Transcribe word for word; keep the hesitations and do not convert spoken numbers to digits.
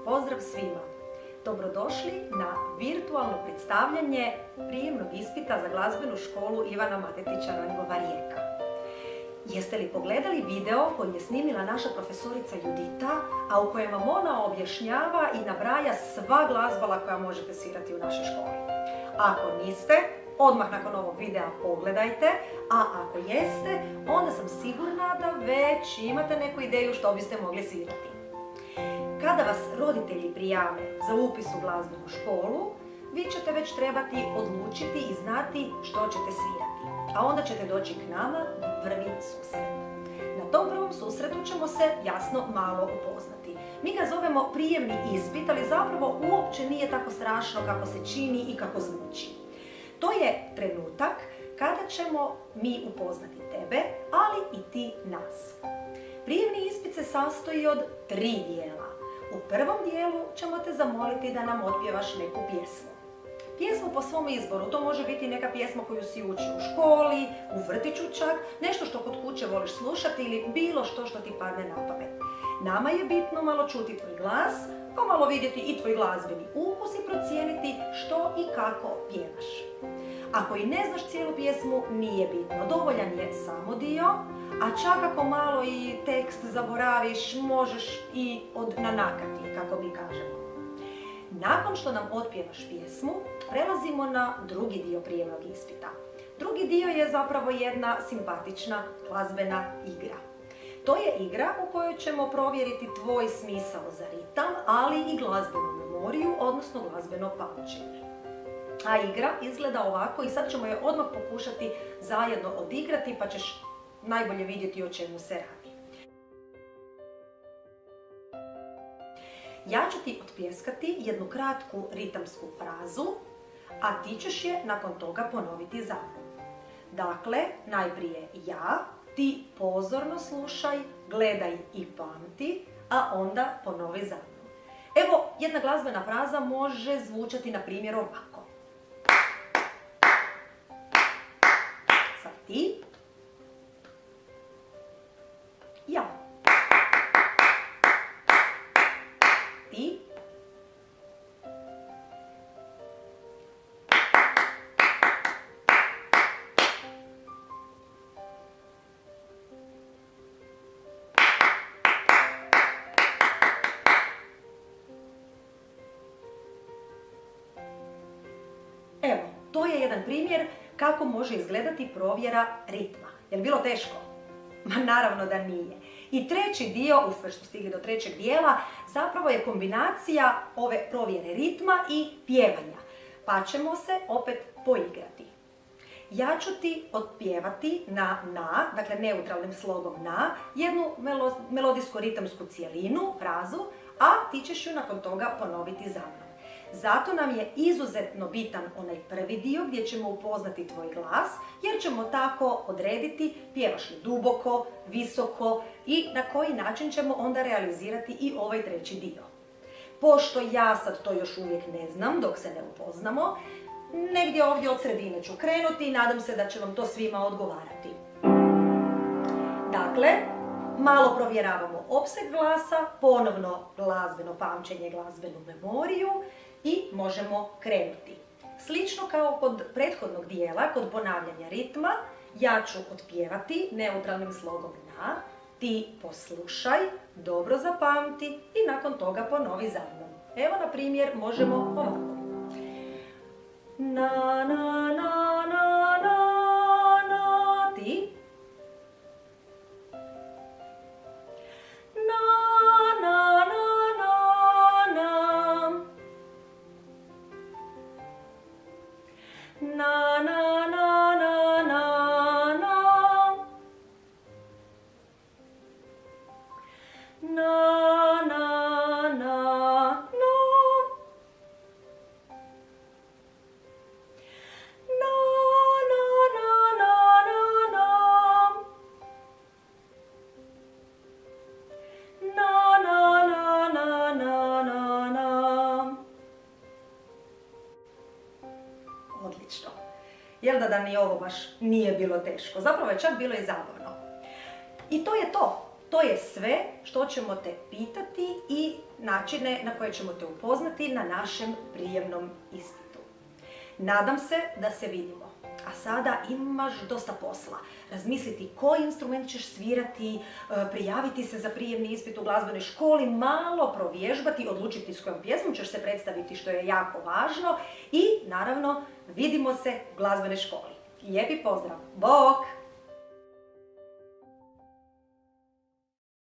pozdrav svima! Dobrodošli na virtualno predstavljanje prijemnog ispita za glazbenu školu Ivana Matetića Ranjgova Rijeka. Jeste li pogledali video koji je snimila naša profesorica Judita, a u kojem vam ona objašnjava i nabraja sva glazbala koja možete svirati u našoj školi? Ako niste, odmah nakon ovog videa pogledajte, a ako jeste, onda sam sigurna da već imate neku ideju što biste mogli svirati. Kada vas roditelji prijave za upis u glazbenu školu, vi ćete već trebati odlučiti i znati što ćete svirati, a onda ćete doći k nama na prvi susret. Na tom prvom susretu ćemo se jasno malo upoznati. Mi ga zovemo prijemni ispit, ali zapravo uopće nije tako strašno kako se čini i kako zvuči. To je trenutak kada ćemo mi upoznati tebe, ali i ti nas. Prijemni ispit se sastoji od tri dijela. U prvom dijelu ćemo te zamoliti da nam otpjevaš neku pjesmu. Pjesmu po svom izboru, to može biti neka pjesma koju si učio u školi, u vrtiću čak, nešto što kod kuće voliš slušati ili bilo što što ti padne na pamet. Nama je bitno malo čuti tvoj glas, pa malo vidjeti i tvoj glazbeni ukus i procijeniti što i kako pjevaš. Ako i ne znaš cijelu pjesmu, nije bitno, dovoljan je samo dio, a čak ako malo i tekst zaboraviš, možeš i odnanakati, kako mi kažemo. Nakon što nam otpjevaš pjesmu, prelazimo na drugi dio prijemnog ispita. Drugi dio je zapravo jedna simpatična glazbena igra. To je igra u kojoj ćemo provjeriti tvoj smisao za ritam, ali i glazbenu memoriju, odnosno glazbeno pamćenje. A igra izgleda ovako i sad ćemo je odmah pokušati zajedno odigrati, pa ćeš najbolje vidjeti o čemu se radi. Ja ću ti otpjeskati jednu kratku ritamsku frazu, a ti ćeš je nakon toga ponoviti za mnom. Dakle, najprije ja, ti pozorno slušaj, gledaj i pamti, a onda ponovi za mnom. Evo, jedna glazbena fraza može zvučati na primjer ovako. Sad ti. Ja. Ti. Evo, to je jedan primjer kako može izgledati provjera ritma. Je li bilo teško? Ma naravno da nije. I treći dio, uf, već smo stigli do trećeg dijela, zapravo je kombinacija ove provjere ritma i pjevanja. Pa ćemo se opet poigrati. Ja ću ti otpjevati na na, dakle neutralnim slogom na, jednu melodijsko-ritamsku cijelinu, frazu, a ti ćeš ju nakon toga ponoviti za mnom. Zato nam je izuzetno bitan onaj prvi dio gdje ćemo upoznati tvoj glas, jer ćemo tako odrediti pjevaš li duboko, visoko i na koji način ćemo onda realizirati i ovaj treći dio. Pošto ja sad to još uvijek ne znam dok se ne upoznamo, negdje ovdje od sredine ću krenuti i nadam se da će vam to svima odgovarati. Dakle, malo provjeravamo opseg glasa, ponovno glazbeno pamćenje, glazbenu memoriju i možemo krenuti. Slično kao kod prethodnog dijela, kod ponavljanja ritma, ja ću otpjevati neutralnim slogom na, ti poslušaj, dobro zapamti i nakon toga ponovi za mnom. Evo na primjer možemo ovako. Na, na, na, na, na, na, ti. Na, na, na, na, na. Na, na, na, na, na, na. Na, na, na, na. Odlično. Jel da da ni ovo baš nije bilo teško? Zapravo je čak bilo i zabavno. I to je to. To To je sve što ćemo te pitati i načine na koje ćemo te upoznati na našem prijemnom ispitu. Nadam se da se vidimo. A sada imaš dosta posla. Razmisliti koji instrument ćeš svirati, prijaviti se za prijemni ispit u glazbenoj školi, malo provježbati, odlučiti s kojom pjesmom ćeš se predstaviti, što je jako važno, i naravno vidimo se u glazbenoj školi. Lijepi pozdrav! Bok!